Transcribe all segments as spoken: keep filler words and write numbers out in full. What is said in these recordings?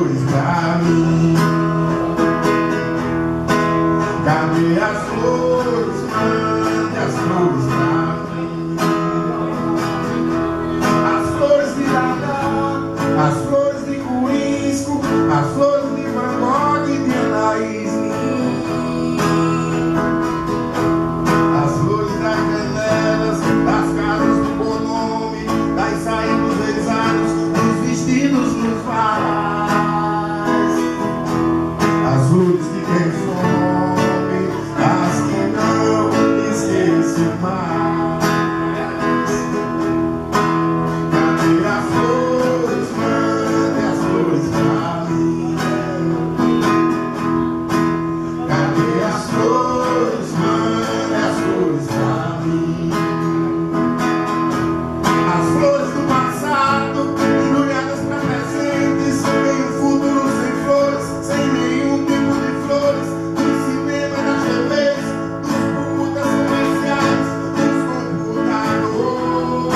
flores pra mim? Cadê as flores? Mande as flores pra mim. As flores de Dada, as flores de Corisco, as flores de Van Gogh e de Anaís Nin. As flores das janelas, das casas do bom nome, das saias dos exatos, dos vestidos nos varais. As flores que têm fome, as que não esquecem mais. Cadê as flores? Mande as flores pra mim. Cadê as flores? Mande as flores pra mim. As flores do passado, embrulhadas pra presentes, em um futuro sem flores, sem nenhum tipo de flores, do cinema, das T Vs, dos putas comerciais, dos computadores.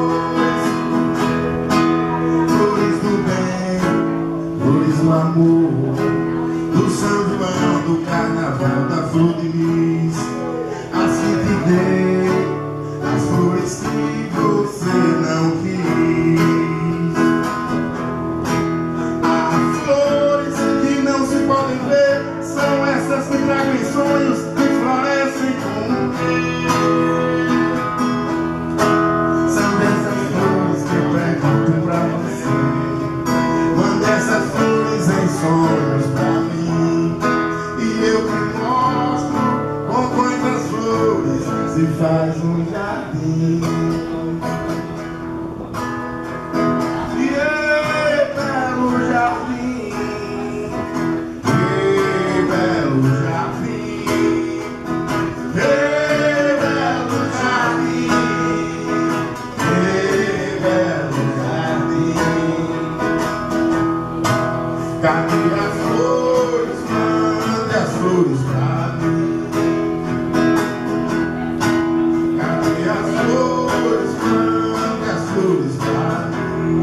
Flores do bem, flores do amor, do São João, do carnaval, da flor de lis, as que te dei, as flores que você não quis. As flores que não se podem ver são essas que tragam sonhos e florescem com o quê? São dessas flores que eu pergunto pra você. Manda essas flores em sonhos pra mim, e eu te mostro com quantas flores se faz um jardim. Ei, belo jardim, ei, belo jardim, ei, belo jardim, ei, belo jardim. Cadê as flores? Mande as flores pra mim. Cadê as flores? Mande as flores pra mim.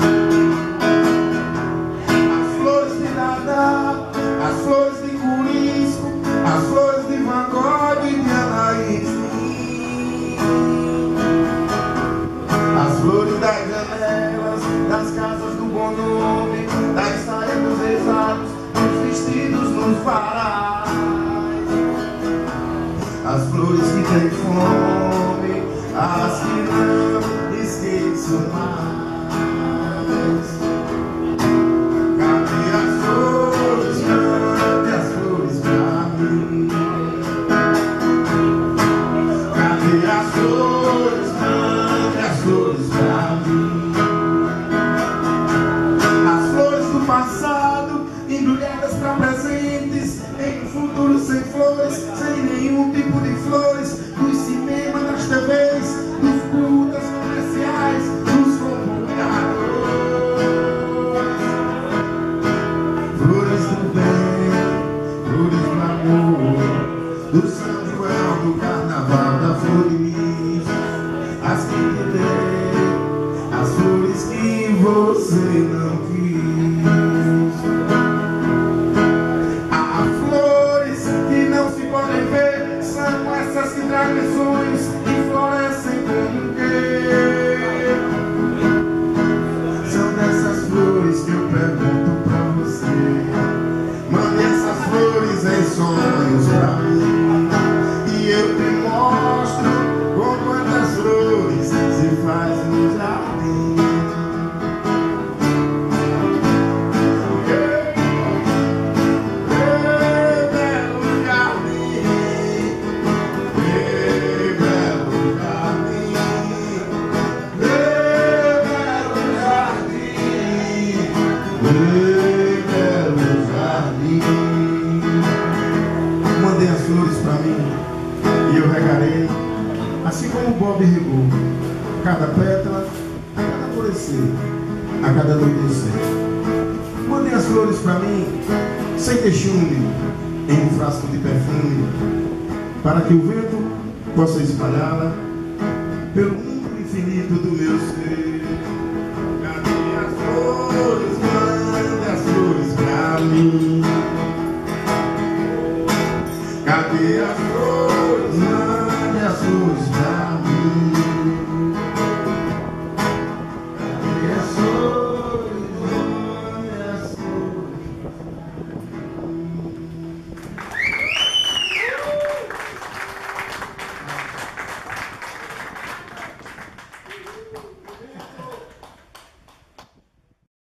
As flores de Dada, as flores de Corisco, as flores de Van Gogh e de Anaís Nin. As flores das janelas, das casas do bom nome, das saias dos exatos, dos vestidos nos varais. As flores que têm fome, as que não esqueço mais. Cadê as flores? Mande as flores pra mim. Cadê as flores? Mande as flores pra mim. As flores do passado, embrulhadas pra presentes, em um futuro sem flores, sem nenhum tipo de flores, dos cinemas, das T Vs, dos putas comerciais, dos computadores. Flores do bem, flores do amor, do São João, do carnaval, da flor de lis, as que te dei, as flores que você não quis. Há flores que não se podem ver, são essas que tragam sonhos e florescem como quê? São dessas flores que eu pergunto pra você. Mande essas flores em sonhos pra mim, e eu te mostro com quantas flores se faz no jardim. Mandei as flores pra mim e eu regarei, assim como Bob regou, cada pétala, a cada florescer, a cada anoitecer. Mandei as flores pra mim sem queixume, em um frasco de perfume, para que o vento possa espalhá-la pelo mundo infinito do meu ser. Cadê as flores? Mande as flores pra e as